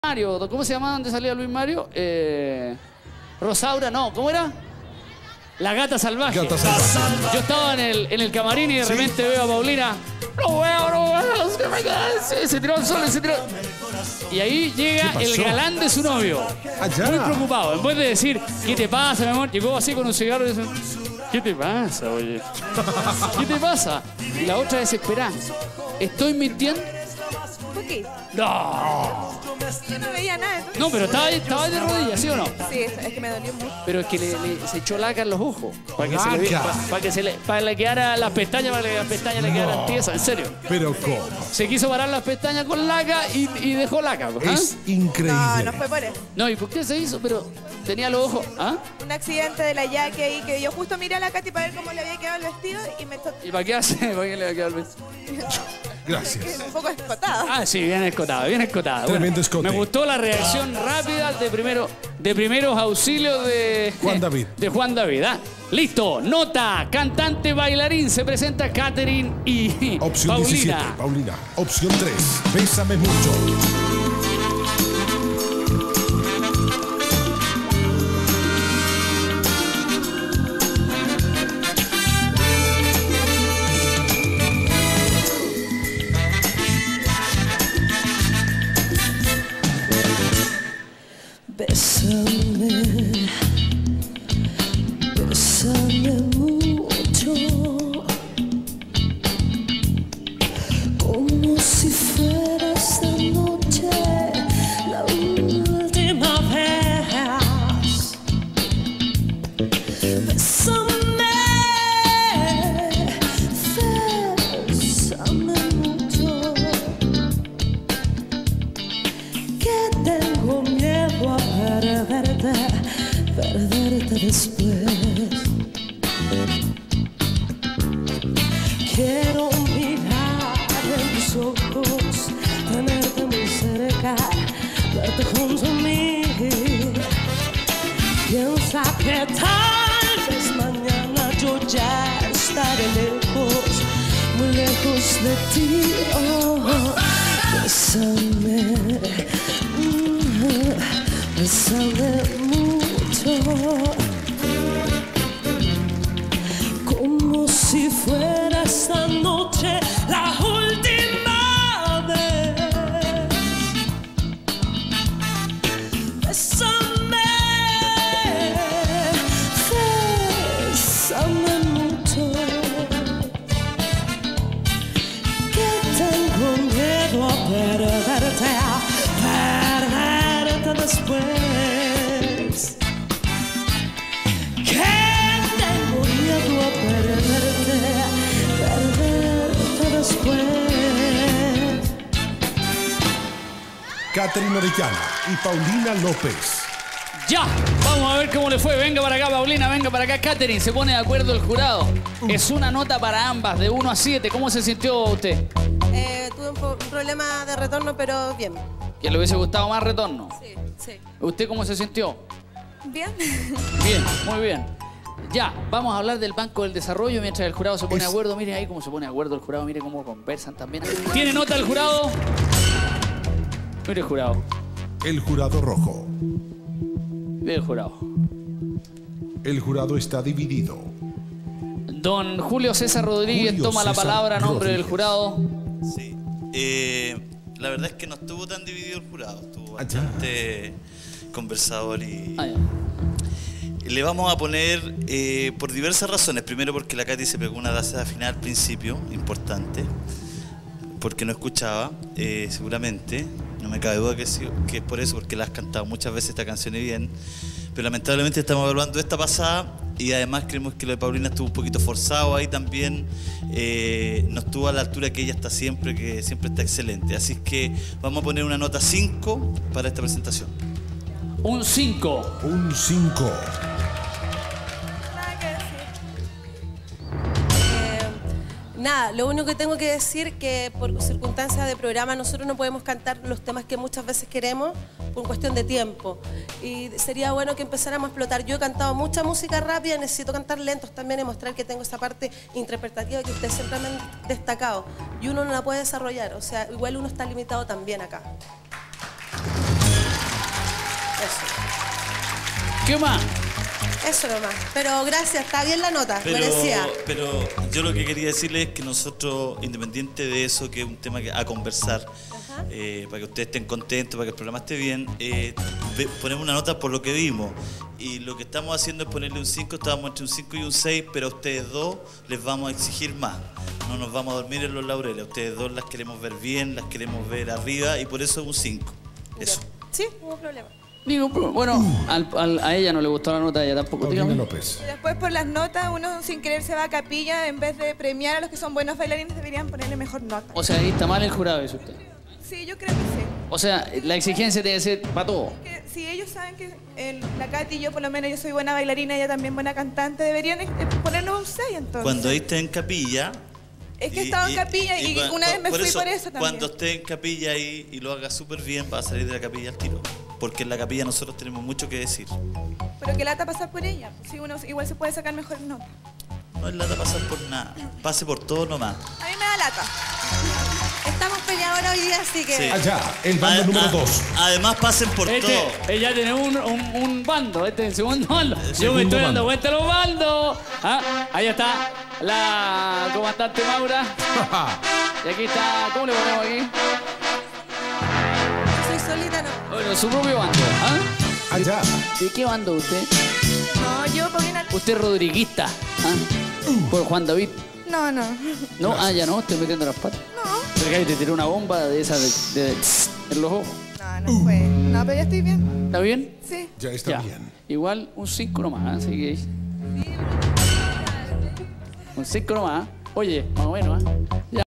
Mario, ¿cómo se llamaba? ¿Dónde salía Luis Mario? Rosaura, no, ¿cómo era? La gata salvaje. Gata salvaje. Yo estaba en el camarín y de repente veo a Paulina. No veo, se tiró al sol, se tiró. Y ahí llega el galán de su novio. Allá. Muy preocupado. En vez de decir, ¿qué te pasa, mi amor? Llegó así con un cigarro y dice, ¿qué te pasa, oye? ¿Qué te pasa? Y la otra desesperada. ¿Estoy mintiendo? ¿Por qué? No. Yo no veía nada. Entonces. No, pero estaba de rodillas, ¿sí o no? Sí, es que me dolió mucho. Pero es que se echó laca en los ojos. Para que se le quedara las pestañas, para que las pestañas le quedaran tiesas, en serio. Pero ¿cómo? Se quiso parar las pestañas con laca y dejó laca. ¿Ah? Es increíble. No fue por eso. No, ¿y por qué se hizo? Pero tenía los ojos. ¿Ah? Un accidente de la yaque ahí que yo justo miré a la Katy para ver cómo le había quedado el vestido y me ¿Y para qué hace? ¿Para qué le va a quedar el vestido? Gracias. un poco escotado. Ah, sí, bien escotada, bien escotada. Tremendo escote. Me gustó la reacción rápida de primeros auxilios de Juan David. De Juan David. ¿Ah? Listo, nota, cantante, bailarín, se presenta Catherine y Opción Paulina. 17, Paulina. Opción 3, Bésame mucho. Bésame, bésame mucho, como si fuera esta noche la última vez. Bésame, bésame mucho, que tengo miedo a perderte después. Quiero mirar en tus ojos, tenerte muy cerca, verte junto a mí. Piensa que tal vez mañana yo ya estaré lejos, muy lejos de ti. Oh, bésame. Bésame mucho, como si fuera esta noche la última vez. Bésame, bésame mucho, que tengo miedo a perderte después, que tengo miedo a perderte después. Catherine Orellana y Paulina López. Ya, vamos a ver cómo le fue. Venga para acá, Paulina, venga para acá, Catherine. Se pone de acuerdo el jurado. Es una nota para ambas, de 1 a 7. ¿Cómo se sintió usted? Tuve un problema de retorno, pero bien. ¿Que le hubiese gustado más retorno? Sí, sí. ¿Usted cómo se sintió? Bien. Bien, muy bien. Ya, vamos a hablar del Banco del Desarrollo mientras el jurado se pone de acuerdo. Mire ahí cómo se pone de acuerdo el jurado, mire cómo conversan también. ¿Tiene nota el jurado? Mire el jurado. El jurado rojo. Mire el jurado. El jurado está dividido. Don Julio César Rodríguez Julio toma la César palabra a nombre del Rodríguez. jurado. Sí. La verdad es que no estuvo tan dividido el jurado. Estuvo bastante conversador y... Ah, ya. Le vamos a poner por diversas razones. Primero porque la Katy se pegó una taza final al principio, importante. Porque no escuchaba, seguramente. No me cabe duda que es por eso, porque la has cantado muchas veces esta canción bien. Pero lamentablemente estamos evaluando esta pasada y además creemos que lo de Paulina estuvo un poquito forzado ahí también. No estuvo a la altura que ella está siempre, que siempre está excelente. Así que vamos a poner una nota 5 para esta presentación. Un 5. Un 5. Nada que decir. Nada, lo único que tengo que decir que por circunstancias de programa nosotros no podemos cantar los temas que muchas veces queremos por cuestión de tiempo. Y sería bueno que empezáramos a explotar. Yo he cantado mucha música rápida, necesito cantar lentos también y mostrar que tengo esa parte interpretativa que ustedes siempre me han destacado. Y uno no la puede desarrollar, o sea, igual uno está limitado también acá. ¿Qué más? Eso nomás. Pero gracias, está bien la nota, merecía. Pero yo lo que quería decirles es que nosotros, independiente de eso, que es un tema a conversar, para que ustedes estén contentos, para que el programa esté bien, ponemos una nota por lo que vimos. Y lo que estamos haciendo es ponerle un 5, estábamos entre un 5 y un 6, pero a ustedes dos les vamos a exigir más. No nos vamos a dormir en los laureles. A ustedes dos las queremos ver bien, las queremos ver arriba y por eso es un 5. Eso. Sí, no hubo problema. Digo, bueno, a ella no le gustó la nota, a ella tampoco. Paulina Dígame. López. Después por las notas, uno sin querer se va a capilla. En vez de premiar a los que son buenos bailarines, deberían ponerle mejor nota. O sea, ahí está mal el jurado, dice usted. Sí, yo creo que sí. O sea, la exigencia debe ser para todo. Que si ellos saben que la Katy y yo, por lo menos, yo soy buena bailarina, ella también buena cantante, deberían ponernos un 6 entonces. Cuando esté en capilla... Es que he estado en capilla y una vez me fui por eso también. Cuando esté en capilla y lo haga súper bien, va a salir de la capilla al tiro. Porque en la capilla nosotros tenemos mucho que decir. Pero que lata pasar por ella. Si uno igual se puede sacar mejor nota. No es lata pasar por nada. Pase por todo nomás. A mí me da lata. Estamos peleadores hoy día, así que... Sí. Allá, el bando número 2. Además, pasen por todo. Ella tiene un bando, este es el segundo bando. Yo me segundo estoy dando bando. cuenta de los bandos. ¿Ah? Ahí está la comandante Maura. Y aquí está, ¿cómo le ponemos aquí? Soy solita, no. Bueno, su propio bando. ¿Ah? Allá, ¿De qué bando usted? No, yo, Paulina... Usted es rodriguista. ¿Ah? Por Juan David. No, no. No, ya no, estoy metiendo las patas. No. Pero que ahí te tiró una bomba de esas en los ojos. No, no fue. No, pero ya estoy bien. ¿Está bien? Sí. ya está Ya. bien. Igual un 5 nomás, así que... Un 5 nomás. Oye, más o menos, ¿ah? Ya.